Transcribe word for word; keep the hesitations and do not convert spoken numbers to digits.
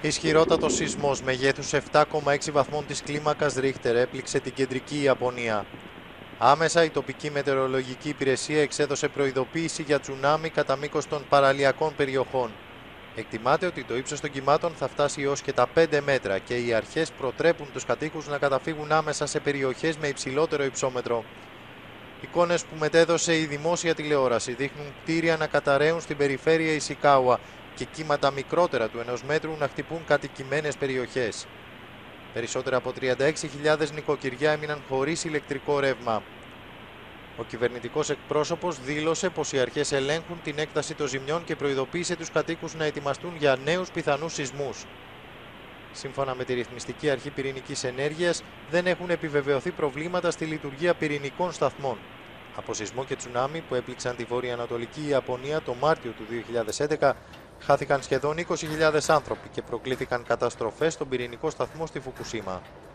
Ισχυρότατος σεισμός μεγέθους επτά κόμμα έξι βαθμών της κλίμακας Ρίχτερ έπληξε την κεντρική Ιαπωνία. Άμεσα η τοπική μετεωρολογική υπηρεσία εξέδωσε προειδοποίηση για τσουνάμι κατά μήκος των παραλιακών περιοχών. Εκτιμάται ότι το ύψος των κυμάτων θα φτάσει έως και τα πέντε μέτρα και οι αρχές προτρέπουν τους κατοίκους να καταφύγουν άμεσα σε περιοχές με υψηλότερο υψόμετρο. Εικόνες που μετέδωσε η δημόσια τηλεόραση δείχνουν κτίρια να καταραίουν στην περιφέρεια Ισικάουα και κύματα μικρότερα του ενός μέτρου να χτυπούν κατοικημένες περιοχές. Περισσότερα από τριάντα έξι χιλιάδες νοικοκυριά έμειναν χωρίς ηλεκτρικό ρεύμα. Ο κυβερνητικός εκπρόσωπος δήλωσε πως οι αρχές ελέγχουν την έκταση των ζημιών και προειδοποίησε τους κατοίκους να ετοιμαστούν για νέους πιθανούς σεισμούς. Σύμφωνα με τη Ρυθμιστική Αρχή Πυρηνικής Ενέργειας, δεν έχουν επιβεβαιωθεί προβλήματα στη λειτουργία πυρηνικών σταθμών. Από σεισμό και τσουνάμι που έπληξαν τη βορειοανατολική Ιαπωνία το Μάρτιο του δύο χιλιάδες έντεκα, χάθηκαν σχεδόν είκοσι χιλιάδες άνθρωποι και προκλήθηκαν καταστροφές στον πυρηνικό σταθμό στη Φουκουσίμα.